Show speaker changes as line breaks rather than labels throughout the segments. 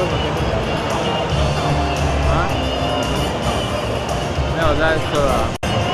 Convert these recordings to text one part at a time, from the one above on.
啊？没有在测啊。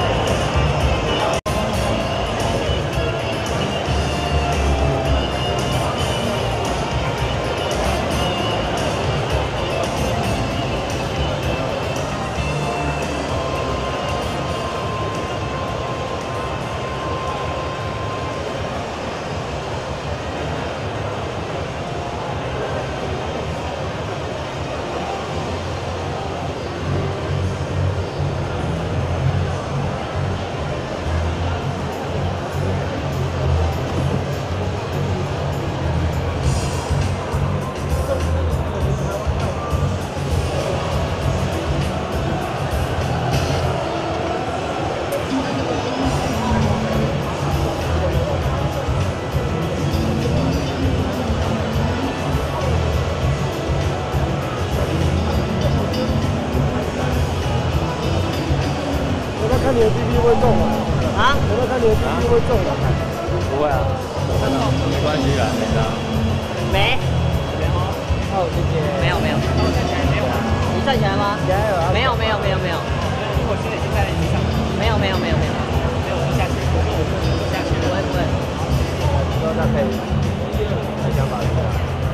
看你的 BP 会重吗？啊？我在看你的 BP 会重吗？
不会啊，没关系啦，没差。
没。
好，谢谢。
没有。你站起来吗？没有。
如果现在已经在地上。
没有。
没有下去，
不会。
之后再可以再想法一下。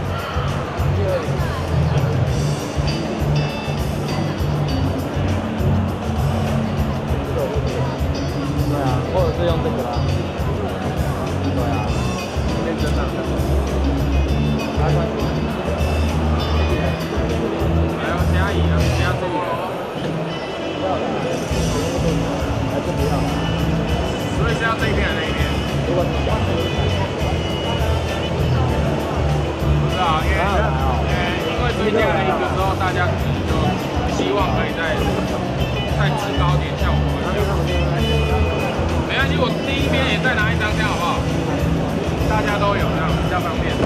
对啊，或者是用这个啦。对啊，变真的。来关注。
还要加一啊，加这个。
不要了，还是不要。
所以是要这一片还是那一片？
如果你想。
不是啊，因为追加了一个之后，大家可能就希望可以再制高点效果。没关系，我第一边也再拿一张，这样好不好？大家都有，这样比较方便。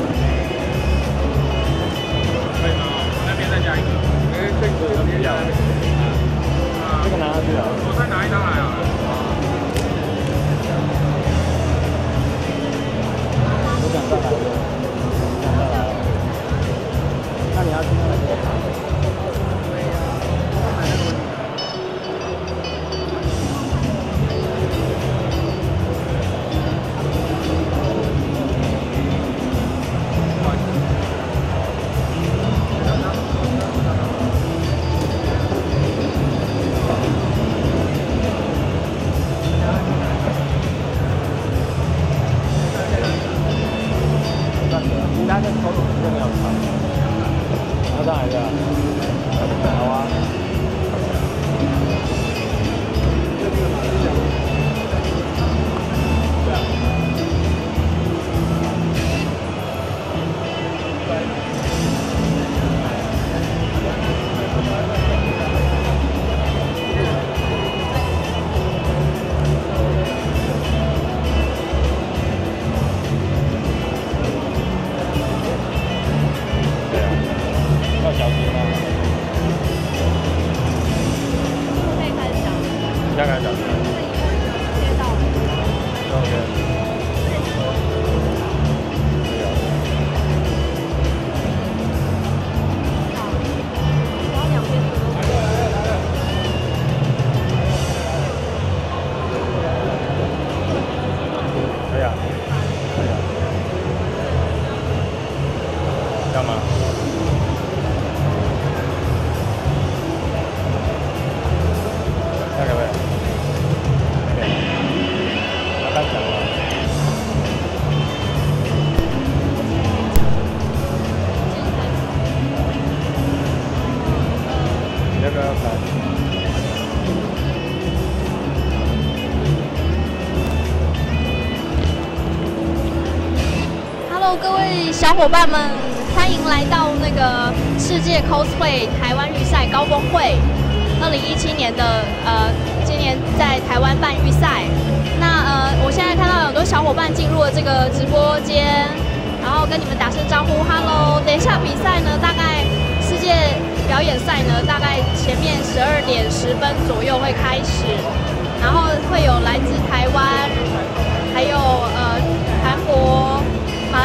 可以吗？我那边再加一个。这个有点小。
这个拿下去啊。
我再拿一张来啊。
我想再来一个。那你要去哪里？应该是头顶更要长，要再来一个，好啊。要小心吗？
可以开始讲。
现在开始讲。
接到了。
OK。干嘛？那可不可以？可以。那刚讲了。你要不要开
？Hello， 各位小伙伴们，欢迎来到那个世界 cosplay 台湾预赛高峰会，2017年的今年在台湾办预赛。那我现在看到有很多小伙伴进入了这个直播间，然后跟你们打声招呼 ，Hello。等一下比赛呢，大概世界表演赛呢，大概前面12点10分左右会开始，然后会有来自台湾，还有韩国、马来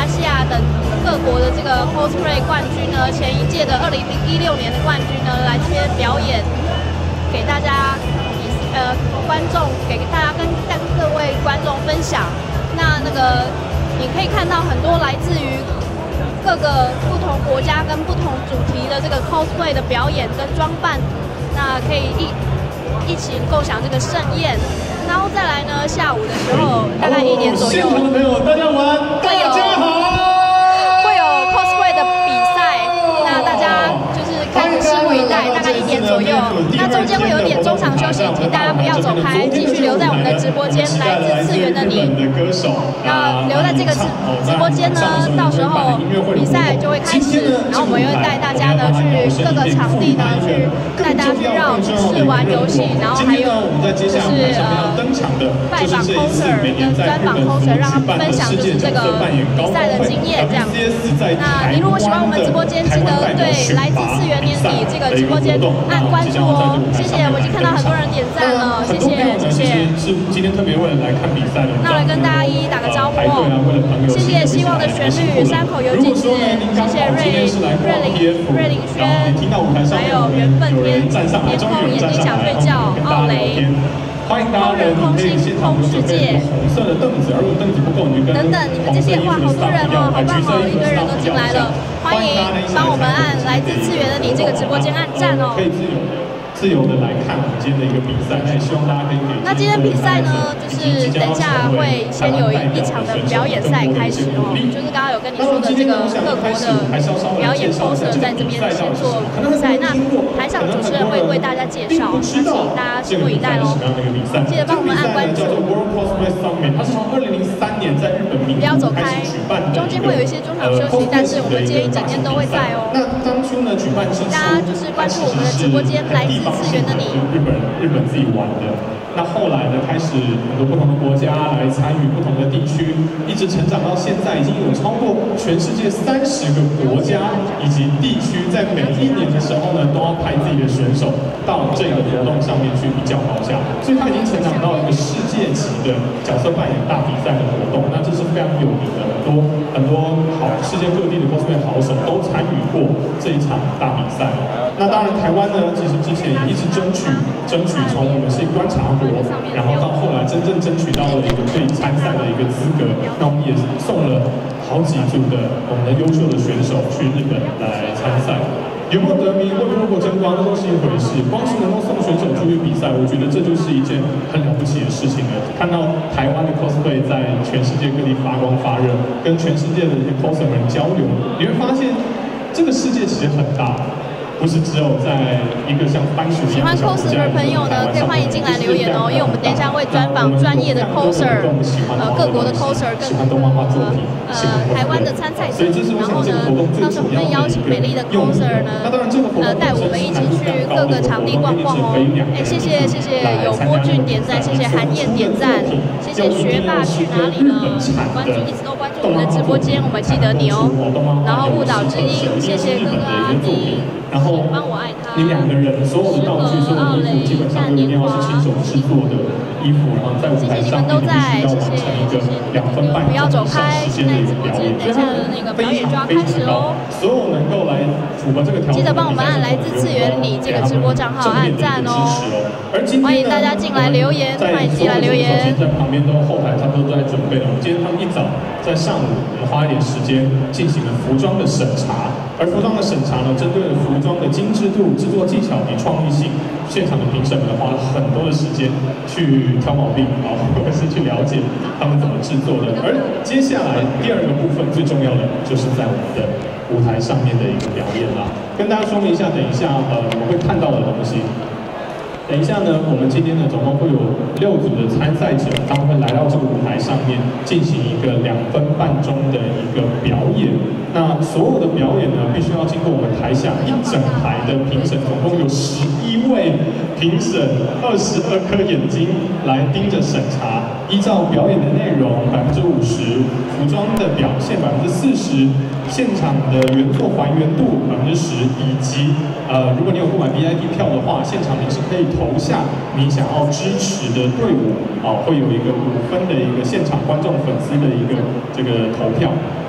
来西亚等各国的这个 cosplay 冠军呢，前一届的2016年的冠军呢，来这边表演，给大家观众，给大家跟各位观众分享。那个你可以看到很多来自于各个不同国家跟不同主题的这个 cosplay 的表演跟装扮，那可以一起共享这个盛宴。然后再来呢，下午的时候大概1点左右，
现场的朋友大家晚，大家好，
会有 cosplay 的比赛，那大家就是开始拭目以待，大概1点左右。那中间会有点中场休息，请大家不要走开，继续留在我们的直播间。来自次元的你，那留在这个直播间呢，到时候比赛就会开始，然后我们会带大家呢去各个场地呢去带大家去绕去试玩游戏，然后还有就是拜访 coser 跟专访 coser， 让他们分享就是这个比赛的经验这样。那你如果喜欢我们直播间，记得对来自次元年底这个直播间按关注哦。谢谢，我已经看到很多人点赞了，谢谢谢谢。
是今天特别为了来看比赛的。
那我来跟大家一一打个招呼哦。谢谢希望的旋律、山口游纪子，谢谢瑞林轩，还有缘分天空眼睛想睡觉，奥雷。
欢迎大家呢，你可以现场准备红色的凳子，而如果凳子不够，你就跟
等等，你们这些哇，好多人哦，好棒哦，一堆人都进来了，欢迎帮我们按来自次元的你这个直播间按赞哦。
可以自由的来看我们今天的一个比赛，那也希望大家可以给。
那今天比赛呢，就是等一下会先有一场的表演赛开始哦，就是刚刚有跟你说的这个各国的表演 coser 在这边先做比赛，那台上主持人会为大家介绍，那请大家拭目以待喽。记得帮我们按关注。
它是从2003年在日本名古屋开始举办的，
中间会有一些中场休息，但是我们今天一整天都会在哦。
那当初呢举办之初，
大家就是关注我们的直播间，来自次元的你。
日本自己玩的。那后来呢，开始很多不同的国家来参与不同的地区，一直成长到现在，已经有超过全世界30个国家以及地区，在每一年的时候呢，都要派自己的选手到这个活动上面去一较高下，所以它已经成长到一个世界级的角色扮演大比赛的活动。那这是非常有名的，很多世界各地的 cosplay 好手都参与过这一场大比赛。那当然，台湾呢，其实之前也一直争取从我们是观察国，然后到后来真正争取到了一个可以参赛的一个资格。那我们也送了好几组的我们的优秀的选手去日本来参赛。有没有得名，会不会获争光，那都是一回事。光是能够送选手出去比赛，我觉得这就是一件很了不起的事情了。看到台湾的 cosplay 在全世界各地发光发热，跟全世界的一些 coser 们交流，你会发现这个世界其实很大。不是只有在一个像番薯一样的小国家。
喜欢 coser 的朋友呢，可以欢迎进来留言哦，因为我们等一下会专访专业的 coser， 各国的 coser 跟台湾的参赛者，然后呢，到时候我们会邀请美丽的 coser 呢，带我们一起去各个场地逛逛哦。谢谢有郭俊点赞，谢谢韩燕点赞，谢谢学霸去哪里呢？一直都关注我们的直播间，我们记得你哦。然后误导之音，谢谢哥哥阿迪。
然后你2个人所有的道具、所有的衣服，基本上都一定要是亲手制作的衣服，然后在舞台上面必须要完成一个2分半钟以上时间的一个表演，所以它非常高。所有能够来符合这个条件，
记得帮我们按来自次元你这个直播账号按赞哦。欢迎大家进来留言，欢迎进来留言。
在旁边都后台差不多都在准备了。今天他们一早在上午，我们花一点时间进行了服装的审查。而服装的审查呢，针对了服装的精致度、制作技巧及创意性，现场的评审们花了很多的时间去挑毛病啊，或者是去了解他们怎么制作的。而接下来第2个部分最重要的，就是在我们的舞台上面的一个表演啦。跟大家说明一下，等一下我们会看到的东西。等一下呢，我们今天呢总共会有6组的参赛者，他们会来到这个舞台上面进行一个2分半钟的一个表演。那所有的表演呢，必须要经过我们台下一整排的评审，总共有11位评审，22颗眼睛来盯着审查，依照表演的内容50%，服装的表现40%，现场的原作还原度10%，以及如果你有购买 VIP 票的话，现场你是可以投下你想要支持的队伍会有一个5分的一个现场观众粉丝的一个这个投票。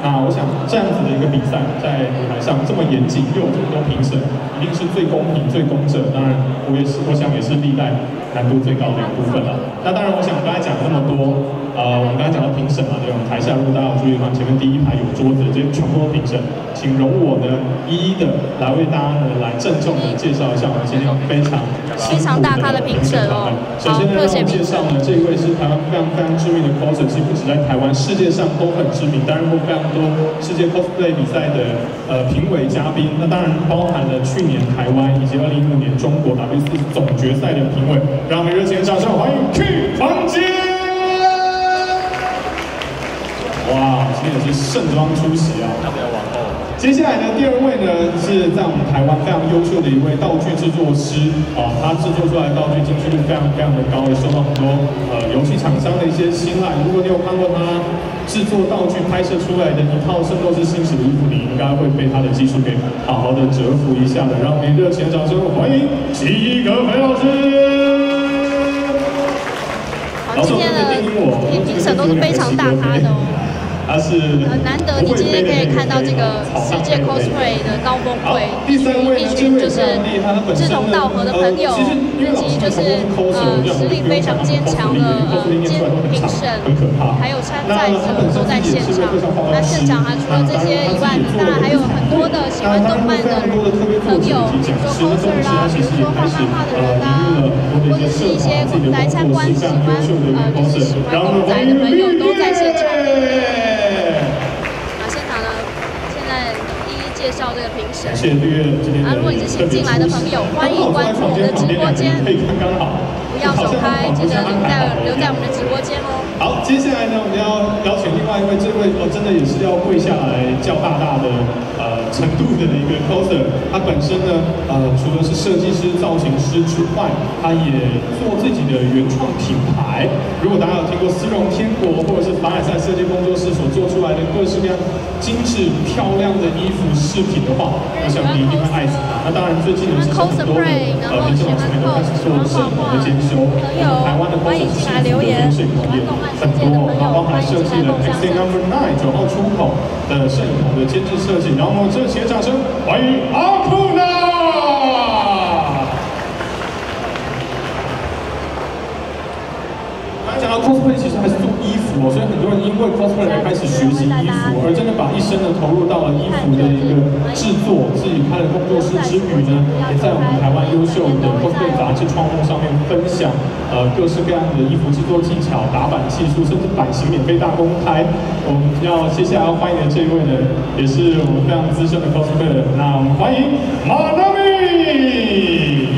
那我想这样子的一个比赛，在舞台上这么严谨，又有这么多评审，一定是最公平、最公正。当然，我想也是历代难度最高的一个部分了。那当然，我想刚才讲了那么多，我们刚才讲到评审嘛，对吧？台下如果大家有注意的话，前面第一排有桌子，这些全部都评审，请容我呢一一的来为大家呢来郑重的介绍一下我们今天非常
大咖的评审哦。
首先呢，让我们介绍呢，这一位是台湾非常知名的 coser， 其实不止在台湾，世界上都很知名，担任过非常多世界 cosplay 比赛的评委嘉宾。那当然包含了去年台湾以及2015年中国 W4 总决赛的评委。让我们热情的掌声欢迎 Q 房间！哇，今天也是盛装出席啊！
要不要往后？
接下来呢，第二位呢是在我们台湾非常优秀的一位道具制作师啊，他制作出来的道具精确度非常的高，也受到很多游戏厂商的一些青睐。如果你有看过他制作道具拍摄出来的一套《圣斗士星矢》的衣服，你应该会被他的技术给好好的折服一下的。让我们热情的掌声欢迎奇格培老师。
今天的评审都是非常大咖的哦。
他是
难得你今天可以看到这个世界 cosplay 的高峰会，一群就是志同道合的朋友，以及就是实力非常坚强的评审，还有参赛者都在现场。那现场还除了这些以外呢，当然还有很多的喜欢动漫的朋友，比如说 coser 啦，比如说画漫画的人啦，或者是一些来参观喜欢公仔的朋友都在现场。介绍这个评审。
谢谢绿叶今天的
如果你是新进来的朋友，欢迎关注我们的直播间，
可以看刚好，
不要走开，记得留在我们的直播间哦。
好，接下来呢，我们要邀请另外一位，这位真的也是要跪下来叫大大的程度的一个 coser。他本身呢，除了是设计师、造型师之外，他也做自己的原创品牌。如果大家有听过丝绒天国或者是凡尔赛设计工作室所做出来的各式各样精致漂亮的衣服饰品的话，我想你一定会爱死它。那当然，最近呢，其实很多的民众这边都开始做摄影的兼修，台湾的工作室摄影棚也很多，那包含设计了 XA No.9 9号出口的摄影棚的监制设计。然后我们热情的掌声欢迎阿库娜。讲到 cosplay， 其实还是做衣服哦，所以很多人因为 cosplay 而开始学习衣服，而真的把一生呢投入到了衣服的一个制作，自己开了工作室之余呢，也在我们台湾优秀的 cosplay 杂志创梦上面分享各式各样的衣服制作技巧、打版技术，甚至版型免费大公开。我们要接下来要欢迎的这一位呢，也是我们非常资深的 cosplayer， 那我们欢迎马纳米。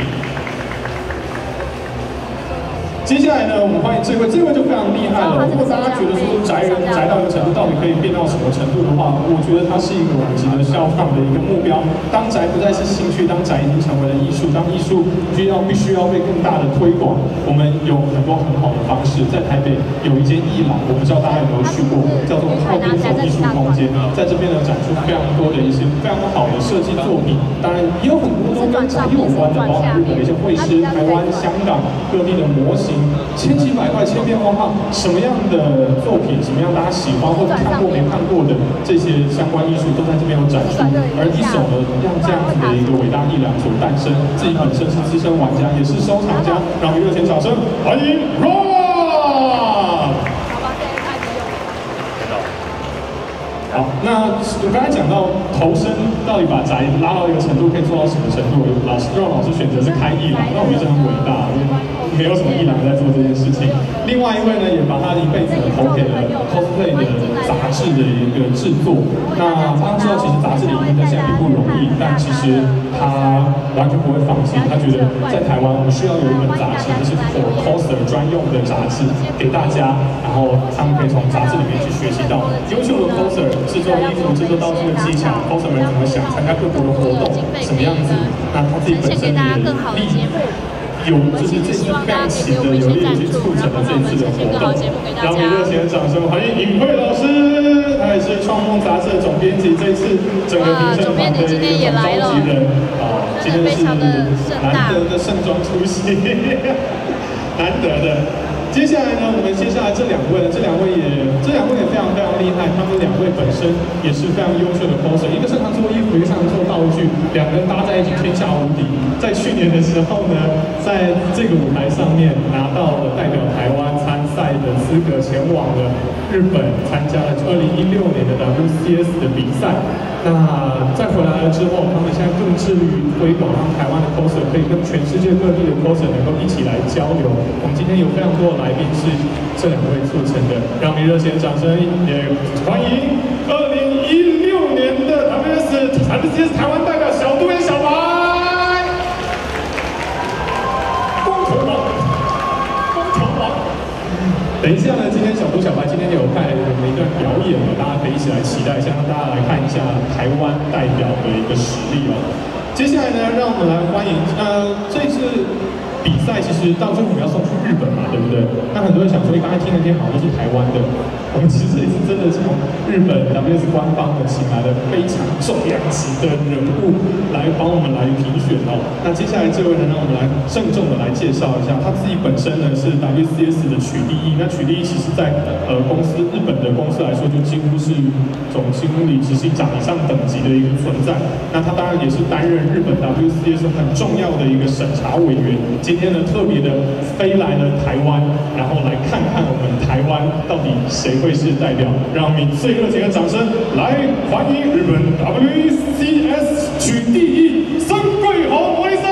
接下来呢，我们欢迎这位就非常厉害了。如果大家觉得说宅人宅到一个程度，到底可以变到什么程度的话，我觉得它是一个我们值得效仿的一个目标。当宅不再是兴趣，当宅已经成为了艺术，当艺术必须要被更大的推广。我们有很多很好的方式，在台北有一间艺廊，我不知道大家有没有去过，叫做靠边走艺术空间，在这边呢展出非常多的一些非常好的设计作品。当然也有很多都跟宅有关的，包含日本的一些绘师、台湾、香港各地的模型。千奇百怪、千变万化，什么样的作品，什么样大家喜欢或者看过没看过的这些相关艺术，都在这边有展出。而一手呢，让这样子的一个伟大艺廊所诞生，自己本身是资深玩家，也是收藏家，让我们热情掌声欢迎 Rob。好，那我刚才讲到投身到底把宅拉到一个程度，可以做到什么程度？让老师选择是开艺廊，那我觉得这很伟大，因为没有什么艺廊在做这件事情。另外一位呢，也把他一辈子投给了 cosplay 的杂志的一个制作。那大家知道，其实杂志里面在现在并不容易，但其实他完全不会放弃。他觉得在台湾，我们需要有一本杂志，就是 for coser 专用的杂志给大家，然后他们可以从杂志里面去学习到优秀的 coser。制作衣服、制作道具的技巧 ，coser 们怎么想，参加各国的活动什么样子？那他自己本身的力有就是这次非常奇的有力去促成了这一次的活动。让我们热情的掌声欢迎尹慧老师，他也是创梦杂志的总编辑，这一次整个评审团的一个总召集人啊，今天是难得的盛装出席，难得的。接接下来呢，我们接下来这两位也非常非常厉害，他们两位本身也是非常优秀的 coser， 一个擅长做衣服，一个擅长做道具，两个人搭在一起天下无敌。在去年的时候呢，在这个舞台上面拿到了代表台湾参赛的资格，前往了日本参加了2016年的 WCS 的比赛。那再回来了之后，他们现在更致力于推广，让台湾的 coser 可以跟全世界各地的 coser 能够一起来交流。我们今天有非常多的来宾是这两位促成的，让我们热情的掌声也欢迎2016年的 WCS 台湾代表小杜跟小白，光头王。等一下呢，今天小杜小白今天有派我们一段表演哦，大家可以一起来期待一下，让大家来看一下台湾代表的一个实力哦。接下来呢，让我们来欢迎这次比赛其实到最后我们要送去日本嘛，对不对？那很多人想说，刚才听了天好像都是台湾的，我们其实这一次真的是从日本 WS 官方的请来了非常重量级的人物来帮我们来评选哦。那接下来这位呢，让我们来郑重的来介绍一下，他自己本身呢是 WCS 的取第一，那取第一其实在日本的公司来说，就几乎是总经理、执行长以上等级的一个存在。那他当然也是担任日本 WCS 很重要的一个审查委员。今天呢，特别的飞来了台湾，然后来看看我们台湾到底谁会是代表。让我们以最热情的掌声来欢迎日本 WCS 取第一孙桂宏魔力生。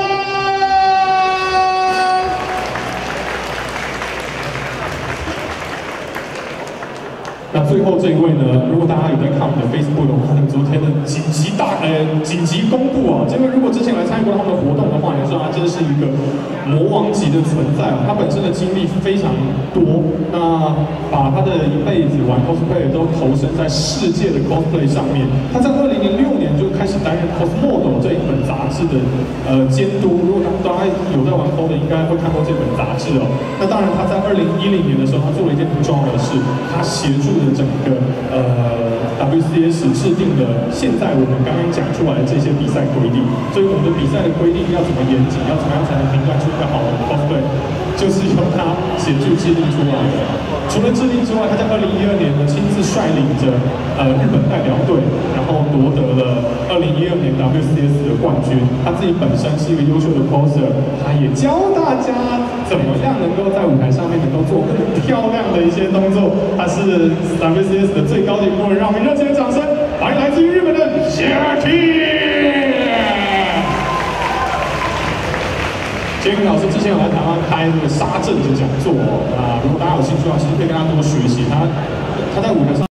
那最后这一位呢，如果大家有在看我们的 Facebook 的话，昨天的紧急公布啊，这位如果之前来参与过他们的活动的话，你说他真是一个魔王级的存在啊！他本身的经历非常多，那把他的一辈子玩 cosplay 都投身在世界的 cosplay 上面。他在2006年就开始担任 Cosmodo 这一本杂志的监督。如果大家有在玩 cos 的，应该会看过这本杂志哦。那当然，他在2010年的时候，他做了一件很重要的事，他协助了整个WCS 制定了现在我们刚刚讲出来的这些比赛规定，所以我们的比赛的规定要怎么严谨，要怎么样才能评断出一个好的 cosplay， 就是由他协助制定出来的。除了制定之外，他在2012年呢亲自率领着日本代表队，然后夺得了2012年 WCS 的冠军。他自己本身是一个优秀的 coser， 他也教大家怎么样能够在舞台上面能够做更漂亮的一些动作。他是 WCS 的最高级顾问，让我们热情的掌声欢迎来自于日本的夏天。杰克老师之前有来台湾开这个沙阵的讲座哦，那如果大家有兴趣的话，其实可以跟他多学习。他在舞台上。